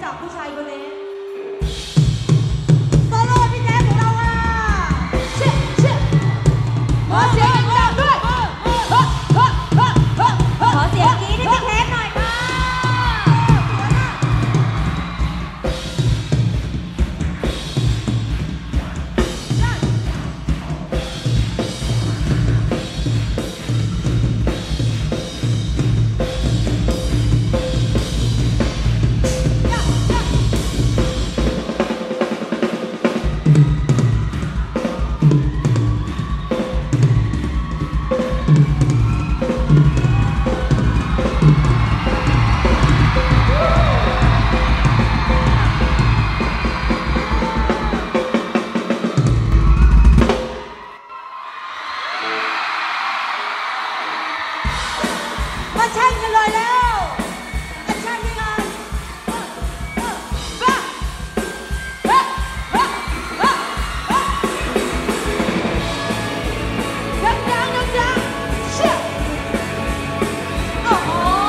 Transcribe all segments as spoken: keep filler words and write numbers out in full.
จากผู้ชายคนนี้โซโล่พี่แจ๊คของเราอ่ะเชี่ยเชี่ยขอเสียงดังๆด้วยขอเสียงกรี๊ดให้พี่แจ๊คหน่อยค่ะมาแช่งกันเลยแล้วมาแช่งกันเลยดังดังดังดังเชี่ยโอ้โห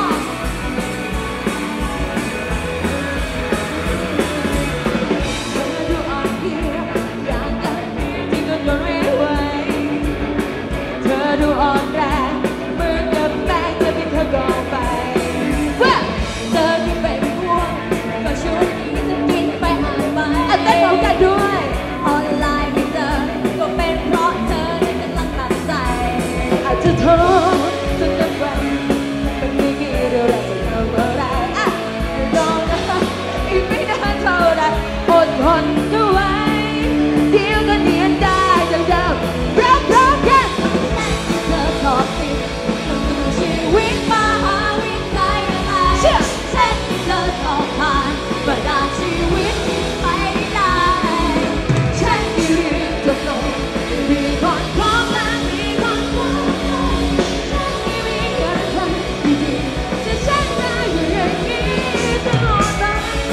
เธอดูอ่อนเพลียอย่างกันที่ก็ทนไม่ไหวเธอดูอ่อนแรงเหมือนกับแป้งเธอที่เธอกองไปเธอที่เป็นห่วงก็ช่วยที่จะกินไปอ่านไปอ่ะเต้นพร้อมกันด้วยออนไลน์ไม่เจอก็เป็นเพราะเธอในกำลังตัดใจอาจจะโทษจนจะเป็นเป็นไม่กี่เดือนเราจะทำอะไรอ่ะรอนะอีกไม่นานเท่าไรอดทนก็ไว้เดี๋ยวก็เนียนได้จังเดิมรับรองกันเธอขอบติดชีวิตมาหาวิ่งไกลอะไรเส้นที่เธอต้องผ่านเวลาชีวิตไปได้ฉันมีเรื่องจะต้องมีคนพร้อมและมีคนพร้อมฉันที่มีเงินทำดีๆจะฉันได้อยู่อย่างนี้ตลอดไป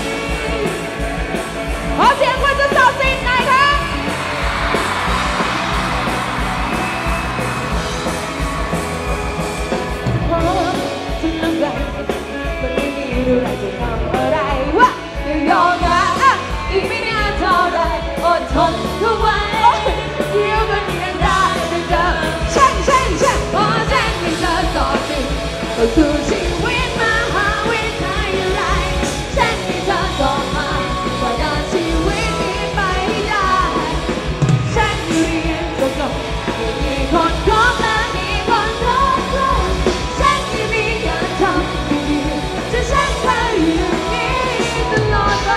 ขอเสียงคนจะสอบติดหน่อยค่ะถึงยังไงมันไม่มีเรื่องจะทำอะไรวะอย่ายอมนะอีกไม่นานเท่าไรอดทนเข้าไว้เดี๋ยวก็เนียนได้จะเจอแช่งแช่งแช่งพอแช่งให้เธอต่อติดก็คือชีวิตมาหาวิธีอะไรแช่งให้เธอต่อมาว่าเดินชีวิตนี้ไปได้แช่งให้เรียนจบจบมีคนพร้อมและมีคนพร้อมฉันที่มีงานทำดีๆจะฉันเธออยู่อย่างนี้ตลอดไป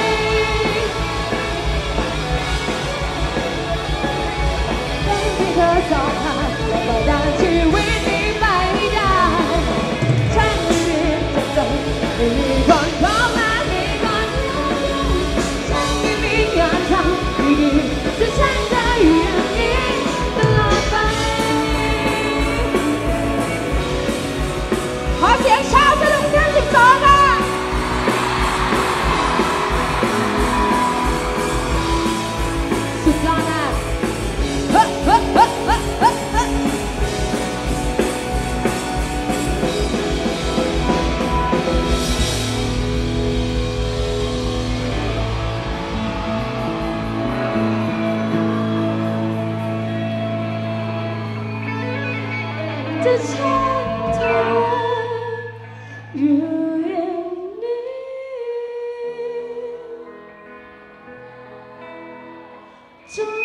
ให้เธอสอบผ่านและก็เดินชีวิตนี้ไปได้ฉันที่เรียนจบจบไม่มีคนพร้อมและมีคนพร้อมฉันที่มีงานทำดีๆจะฉันเธออยู่อย่างนี้ตลอดไปขอเสียงชาวสนุกเดือนสิบสองค่ะสุดยอดนะเฮ้เฮ้เฮ้เฮ้เฮ้เฮ้จะเช่นเธออยู่อย่างนี้จน